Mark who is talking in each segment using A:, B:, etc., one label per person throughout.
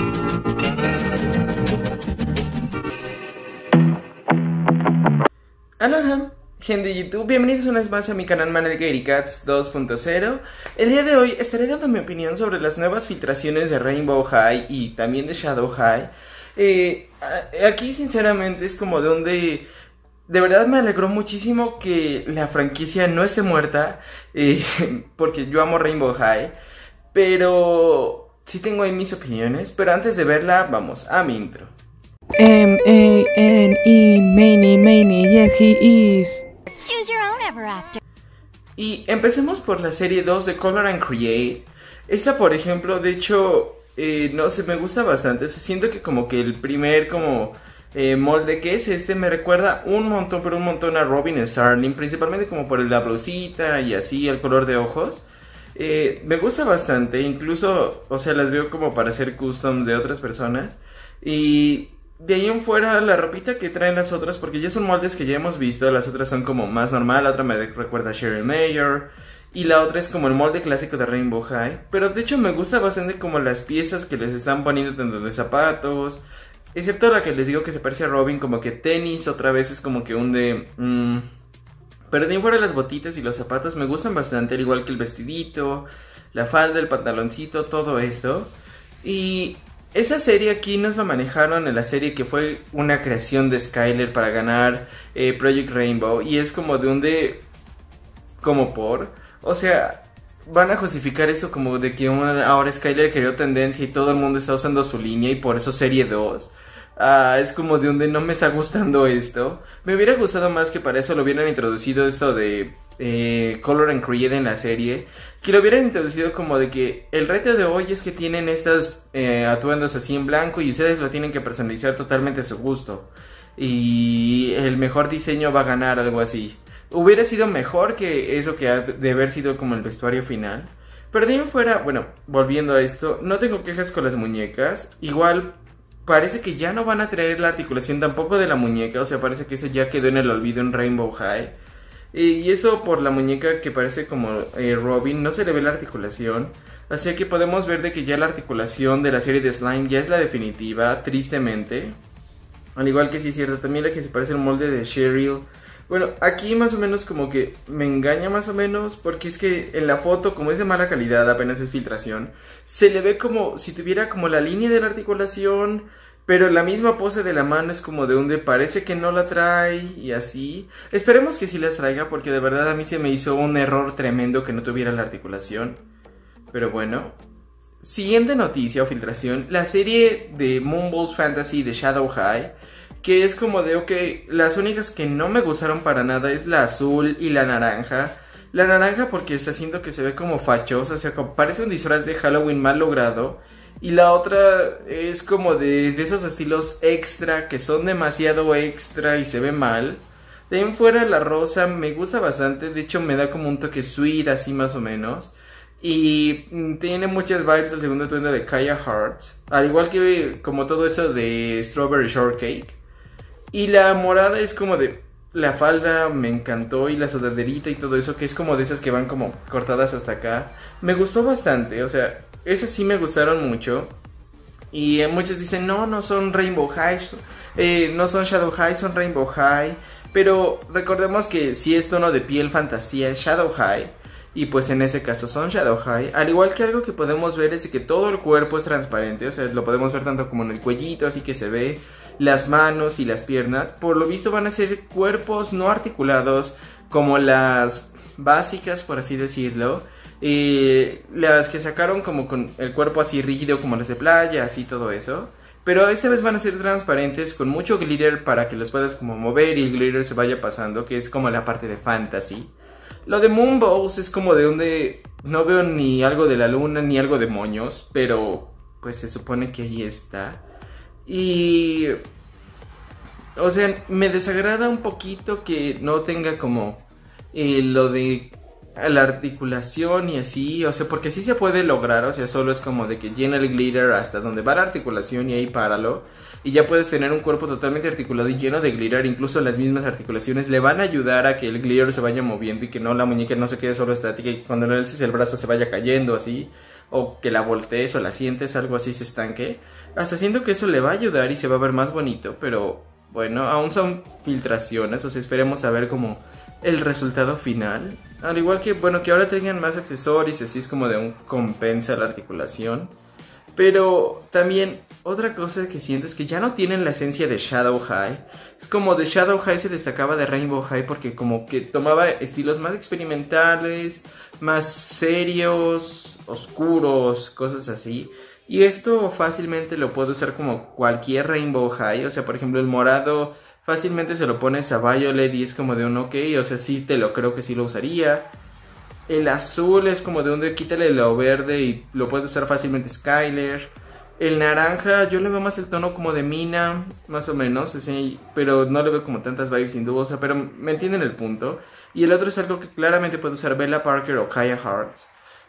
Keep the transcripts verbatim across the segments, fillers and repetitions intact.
A: Aloha, gente de YouTube, bienvenidos una vez más a mi canal Manel Gary Cats dos punto cero. El día de hoy estaré dando mi opinión sobre las nuevas filtraciones de Rainbow High y también de Shadow High. Eh, aquí sinceramente es como de donde de verdad me alegró muchísimo que la franquicia no esté muerta, eh, porque yo amo Rainbow High, pero sí tengo ahí mis opiniones. Pero antes de verla, vamos a mi intro.
B: M A N E Maney Maney, yes he is.
C: Choose your own ever after.
A: Y empecemos por la serie dos de Color and Create. Esta, por ejemplo, de hecho, eh, no sé, me gusta bastante. Se siento que como que el primer como eh, molde que es este me recuerda un montón, pero un montón a Robin Starling, principalmente como por la blusita y así, el color de ojos. Eh, me gusta bastante, incluso, o sea, las veo como para hacer custom de otras personas. Y de ahí en fuera la ropita que traen las otras, porque ya son moldes que ya hemos visto. Las otras son como más normal, la otra me recuerda a Cheryl Mayer y la otra es como el molde clásico de Rainbow High. Pero de hecho me gusta bastante como las piezas que les están poniendo tanto de zapatos, excepto la que les digo que se parece a Robin, como que tenis, otra vez es como que un de... Mmm, pero de ahí en fuera las botitas y los zapatos me gustan bastante, al igual que el vestidito, la falda, el pantaloncito, todo esto. Y esta serie aquí nos la manejaron en la serie que fue una creación de Skyler para ganar eh, Project Rainbow. Y es como de un de... como por... O sea, van a justificar eso como de que una, ahora Skyler creó tendencia y todo el mundo está usando su línea y por eso serie dos. Ah, es como de un de no me está gustando esto. Me hubiera gustado más que para eso lo hubieran introducido esto de... Eh, Color and Create en la serie, que lo hubieran introducido como de que el reto de hoy es que tienen estas eh, atuendos así en blanco y ustedes lo tienen que personalizar totalmente a su gusto y el mejor diseño va a ganar, algo así. Hubiera sido mejor que eso que ha de haber sido como el vestuario final. Pero de ahí en fuera, bueno, volviendo a esto, no tengo quejas con las muñecas. Igual parece que ya no van a traer la articulación tampoco de la muñeca, o sea, parece que eso ya quedó en el olvido en Rainbow High. Y eso por la muñeca que parece como eh, Robin, no se le ve la articulación. Así que podemos ver de que ya la articulación de la serie de Slime ya es la definitiva, tristemente. Al igual que sí es cierto, también la que se parece al molde de Cheryl. Bueno, aquí más o menos como que me engaña más o menos, porque es que en la foto, como es de mala calidad, apenas es filtración, se le ve como si tuviera como la línea de la articulación, pero la misma pose de la mano es como de donde parece que no la trae y así. Esperemos que sí las traiga, porque de verdad a mí se me hizo un error tremendo que no tuviera la articulación. Pero bueno. Siguiente noticia o filtración. La serie de Moonballs Fantasy de Shadow High, que es como de, ok, las únicas que no me gustaron para nada es la azul y la naranja. La naranja porque está haciendo que se ve como fachosa, o sea, como parece un disfraz de Halloween mal logrado. Y la otra es como de, de esos estilos extra que son demasiado extra y se ve mal. De ahí en fuera la rosa me gusta bastante, de hecho me da como un toque sweet así más o menos. Y mm, tiene muchas vibes del segundo atuendo de Kaya Hart, al igual que como todo eso de Strawberry Shortcake. Y la morada es como de... La falda me encantó y la sudaderita y todo eso, que es como de esas que van como cortadas hasta acá. Me gustó bastante, o sea, esas sí me gustaron mucho. Y eh, muchos dicen, no, no son Rainbow High, eh, no son Shadow High, son Rainbow High. Pero recordemos que si es tono de piel fantasía es Shadow High. Y pues en ese caso son Shadow High. Al igual que algo que podemos ver es que todo el cuerpo es transparente, o sea, lo podemos ver tanto como en el cuellito, así que se ve. Las manos y las piernas, por lo visto van a ser cuerpos no articulados como las básicas, por así decirlo. Eh, las que sacaron como con el cuerpo así rígido como las de playa, así todo eso. Pero esta vez van a ser transparentes con mucho glitter para que los puedas como mover y el glitter se vaya pasando, que es como la parte de fantasy. Lo de Moonballs es como de donde no veo ni algo de la luna ni algo de moños, pero pues se supone que ahí está. Y... o sea, me desagrada un poquito que no tenga como eh, lo de la articulación y así, o sea, porque sí se puede lograr, o sea, solo es como de que llena el glitter hasta donde va la articulación y ahí páralo. Y ya puedes tener un cuerpo totalmente articulado y lleno de glitter, incluso las mismas articulaciones le van a ayudar a que el glitter se vaya moviendo y que no la muñeca no se quede solo estática y que cuando le alces el brazo se vaya cayendo así. o que la voltees o la sientes, algo así se estanque. Hasta siento que eso le va a ayudar y se va a ver más bonito, pero bueno, aún son filtraciones, o sea, esperemos a ver como el resultado final. Al igual que, bueno, que ahora tengan más accesorios, así es como de un compensa la articulación. Pero también otra cosa que siento es que ya no tienen la esencia de Shadow High. Es como de Shadow High se destacaba de Rainbow High porque como que tomaba estilos más experimentales, más serios, oscuros, cosas así. Y esto fácilmente lo puede usar como cualquier Rainbow High. O sea, por ejemplo, el morado fácilmente se lo pones a Violet y es como de un ok. O sea, sí te lo creo que sí lo usaría. El azul es como de un de quítale lo verde y lo puede usar fácilmente Skyler. El naranja yo le veo más el tono como de Mina, más o menos, así, pero no le veo como tantas vibes hindúes, pero me entienden el punto. Y el otro es algo que claramente puede usar Bella Parker o Kaya Hearts.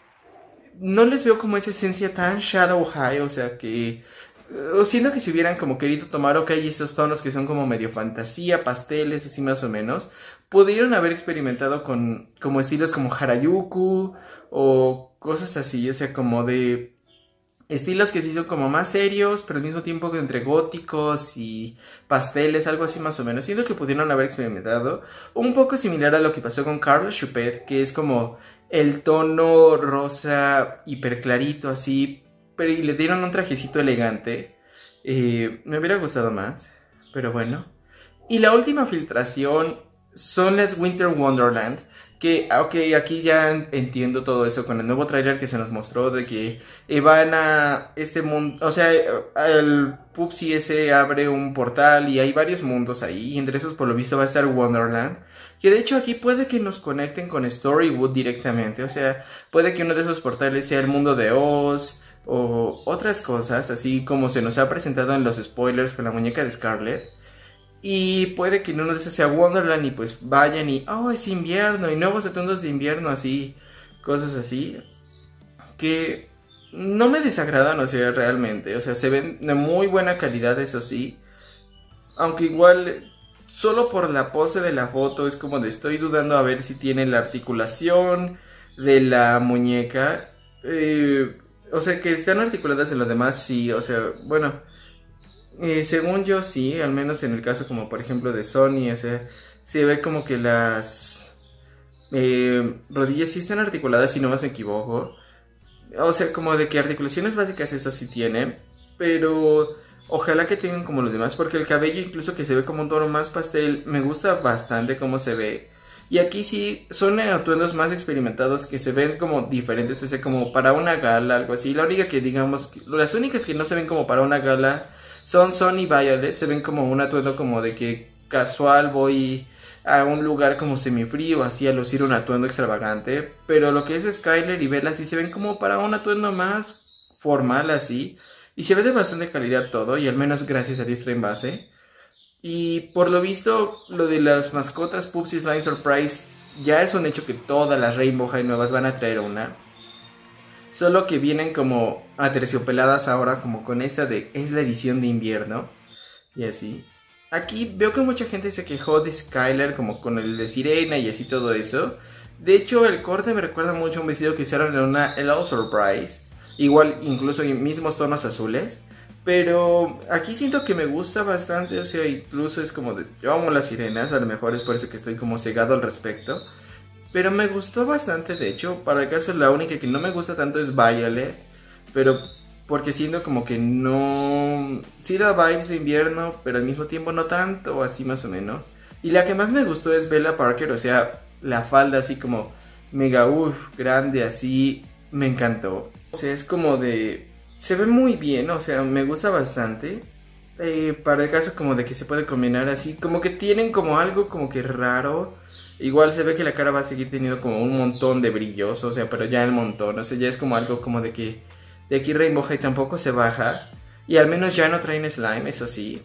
A: No les veo como esa esencia tan Shadow High, o sea que... O siento que si hubieran como querido tomar, ok, esos tonos que son como medio fantasía, pasteles, así más o menos, pudieron haber experimentado con como estilos como Harajuku o cosas así, o sea, como de estilos que sí son como más serios, pero al mismo tiempo entre góticos y pasteles, algo así más o menos. Siento que pudieron haber experimentado un poco similar a lo que pasó con Carla Choupette, que es como el tono rosa hiper clarito así, pero y le dieron un trajecito elegante. Eh, me hubiera gustado más, pero bueno. Y la última filtración son las Winter Wonderland, que, ok, aquí ya entiendo todo eso con el nuevo tráiler que se nos mostró de que eh, van a este mundo, o sea, el Pupsi ese abre un portal y hay varios mundos ahí, y entre esos por lo visto va a estar Wonderland, que de hecho aquí puede que nos conecten con Storywood directamente, o sea, puede que uno de esos portales sea el mundo de Oz, o otras cosas, así como se nos ha presentado en los spoilers con la muñeca de Scarlet. Y puede que en uno de esos sea Wonderland y pues vayan y, oh, es invierno y nuevos atuendos de invierno, así, cosas así, que no me desagradan, o sea, realmente, o sea, se ven de muy buena calidad, eso sí, aunque igual, solo por la pose de la foto es como de estoy dudando a ver si tiene la articulación de la muñeca, eh, o sea, que están articuladas en lo demás, sí, o sea, bueno... Eh, según yo sí, al menos en el caso como por ejemplo de Sony, o sea, se ve como que las eh, rodillas sí están articuladas si no me equivoco. O sea, como de que articulaciones básicas esas sí tienen, pero ojalá que tengan como los demás, porque el cabello incluso que se ve como un tono más pastel, me gusta bastante cómo se ve. Y aquí sí son atuendos más experimentados que se ven como diferentes, o sea, como para una gala, algo así. La única que digamos, las únicas que no se ven como para una gala son Son y Violet, se ven como un atuendo como de que casual voy a un lugar como semifrío, así a lucir un atuendo extravagante. Pero lo que es Skyler y Bella sí se ven como para un atuendo más formal así. Y se ve de bastante calidad todo, y al menos gracias a Diestra en base. Y por lo visto, lo de las mascotas Pupsi Slime Surprise ya es un hecho que todas las Rainbow High nuevas van a traer una. Solo que vienen como aterciopeladas ahora, como con esta de es la edición de invierno. Y así. Aquí veo que mucha gente se quejó de Skyler como con el de sirena y así todo eso. De hecho el corte me recuerda mucho a un vestido que usaron en una Hello Surprise. Igual incluso en mismos tonos azules. Pero aquí siento que me gusta bastante, o sea, incluso es como de... Yo amo las sirenas, a lo mejor es por eso que estoy como cegado al respecto. Pero me gustó bastante, de hecho, para el caso la única que no me gusta tanto es Violet. Pero porque siento como que no... Sí da vibes de invierno, pero al mismo tiempo no tanto, así más o menos. Y la que más me gustó es Bella Parker, o sea, la falda así como mega uff, grande así, me encantó. O sea, es como de... Se ve muy bien, o sea, me gusta bastante. Eh, para el caso como de que se puede combinar así, como que tienen como algo como que raro. Igual se ve que la cara va a seguir teniendo como un montón de brillos, o sea, pero ya el montón, o sea, ya es como algo como de que de aquí Rainbow High tampoco se baja. Y al menos ya no traen slime, eso sí.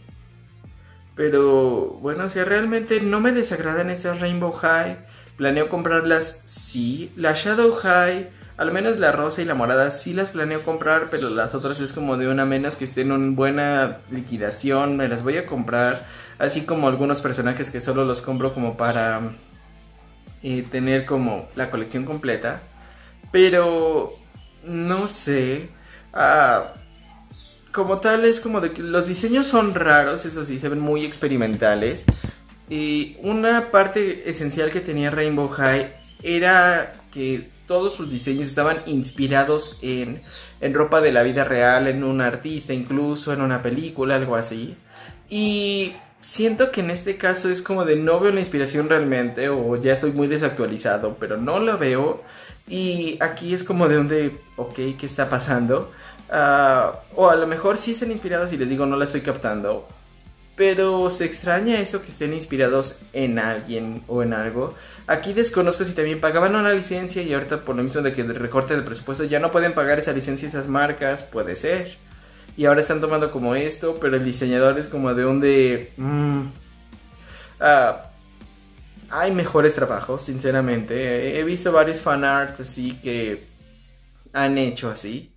A: Pero bueno, o sea, realmente no me desagradan estas Rainbow High. Planeo comprarlas, sí. La Shadow High, al menos la rosa y la morada sí las planeo comprar, pero las otras es como de una menos que estén en buena liquidación, me las voy a comprar. Así como algunos personajes que solo los compro como para eh, tener como la colección completa. Pero no sé. Ah, como tal es como de que los diseños son raros, eso sí, se ven muy experimentales. Y una parte esencial que tenía Rainbow High era que todos sus diseños estaban inspirados en, en ropa de la vida real, en un artista, incluso en una película, algo así. Y siento que en este caso es como de no veo la inspiración realmente, o ya estoy muy desactualizado, pero no lo veo. Y aquí es como de donde, ok, ¿qué está pasando? Uh, o a lo mejor sí están inspirados y les digo no la estoy captando. Pero se extraña eso que estén inspirados en alguien o en algo. Aquí desconozco si también pagaban una licencia y ahorita por lo mismo de que el recorte de presupuesto ya no pueden pagar esa licencia esas marcas, puede ser. Y ahora están tomando como esto, pero el diseñador es como de donde... Mmm, uh, hay mejores trabajos, sinceramente. He visto varios fanarts así que han hecho así.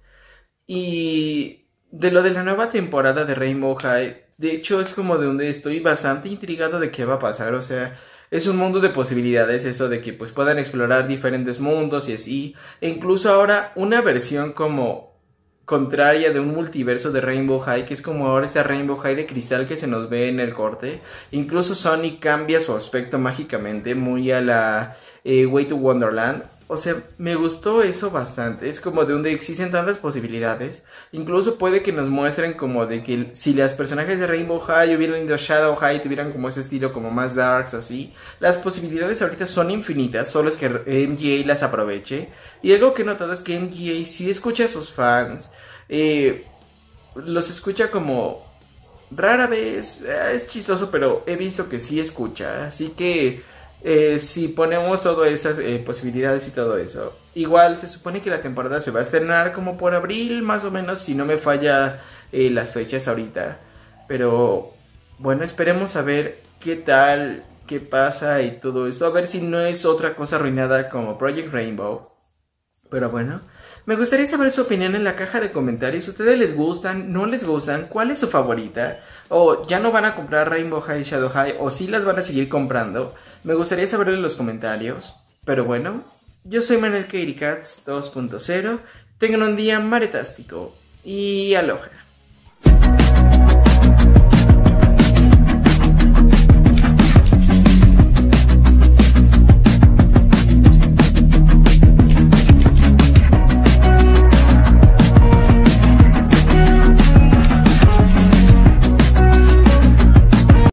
A: Y de lo de la nueva temporada de Rainbow High, de hecho es como de donde estoy bastante intrigado de qué va a pasar. O sea, es un mundo de posibilidades eso de que pues puedan explorar diferentes mundos y así. E incluso ahora una versión como contraria de un multiverso de Rainbow High, que es como ahora esta Rainbow High de cristal que se nos ve en el corte. Incluso Sonic cambia su aspecto mágicamente, muy a la eh, Way to Wonderland. O sea, me gustó eso bastante. Es como de donde existen tantas posibilidades. Incluso puede que nos muestren como de que si las personajes de Rainbow High hubieran ido a Shadow High, tuvieran como ese estilo como más darks, así. Las posibilidades ahorita son infinitas, solo es que M G A las aproveche. Y algo que he notado es que M G A sí escucha a sus fans. Eh, los escucha como rara vez. Eh, es chistoso, pero he visto que sí escucha. Así que... Eh, si ponemos todas esas eh, posibilidades y todo eso, igual se supone que la temporada se va a estrenar como por abril más o menos, si no me falla eh, las fechas ahorita. Pero bueno, esperemos a ver qué tal, qué pasa y todo esto, a ver si no es otra cosa arruinada como Project Rainbow. Pero bueno, me gustaría saber su opinión en la caja de comentarios. ¿Ustedes les gustan? ¿No les gustan? ¿Cuál es su favorita? ¿O ya no van a comprar Rainbow High y Shadow High? ¿O sí las van a seguir comprando? Me gustaría saberlo en los comentarios. Pero bueno, yo soy Manuel Katie Cats dos punto cero. Tengan un día maretástico. Y aloha.